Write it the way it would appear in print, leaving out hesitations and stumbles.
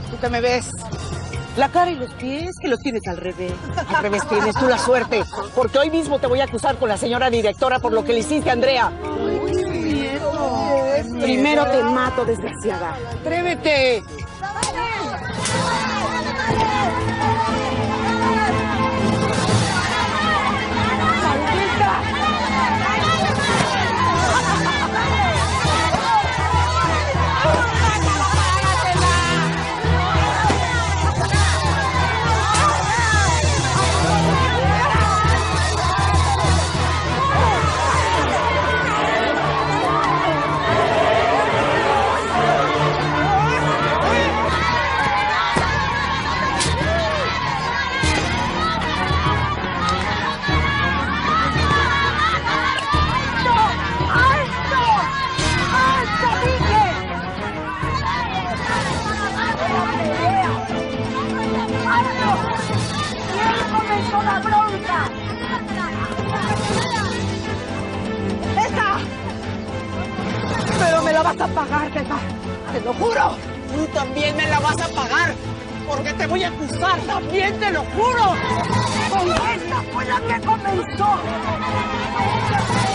¿Tú qué me ves? La cara y los pies, que los tienes al revés. Al revés tienes tú la suerte, porque hoy mismo te voy a acusar con la señora directora por lo que le hiciste a Andrea. Primero te mato, desgraciada. ¡Atrévete! ¡La bronca! ¡Esa! Pero me la vas a pagar, Teta. Te lo juro. Tú también me la vas a pagar. Porque te voy a acusar también, te lo juro. ¡Esta fue la que comenzó!